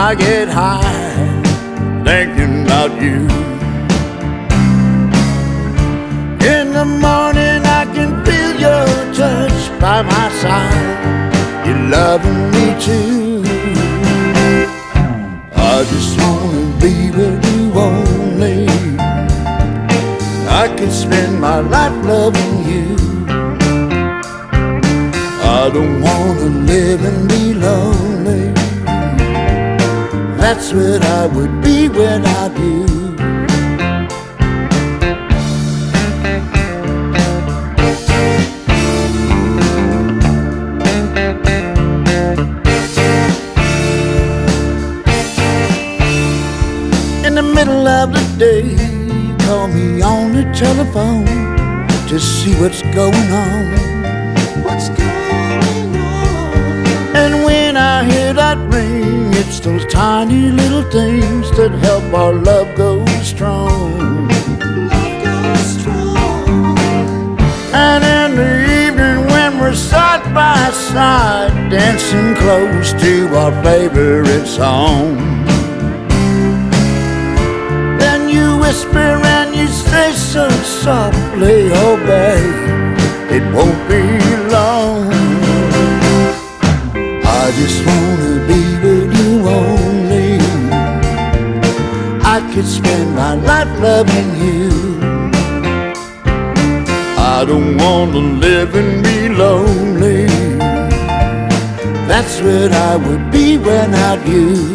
I get high thinking about you. In the morning I can feel your touch by my side. You're loving me too. I just wanna be with you only. I could spend my life loving you. I don't wanna live and be lonely. That's what I would be without you. In the middle of the day, you call me on the telephone to see what's going on. What's going on? And when I hear that ring, it's those tiny little things that help our love go strong. Love goes strong. And in the evening when we're side by side, dancing close to our favorite song, then you whisper and you say so softly, oh babe, it won't be long. I just wanna be with you only. I could spend my life loving you. I don't wanna live and be lonely. That's what I would be without you.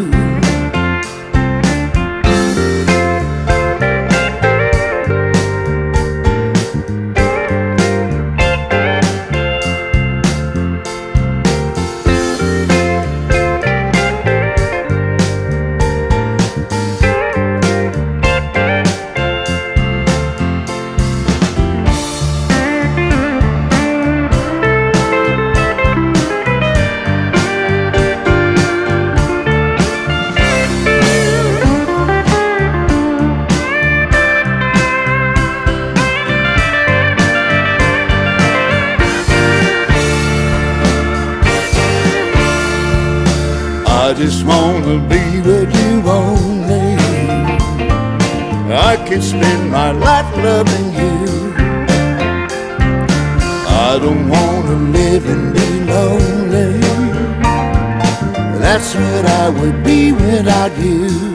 I just wanna be with you only. I could spend my life loving you. I don't wanna live and be lonely. That's what I would be without you.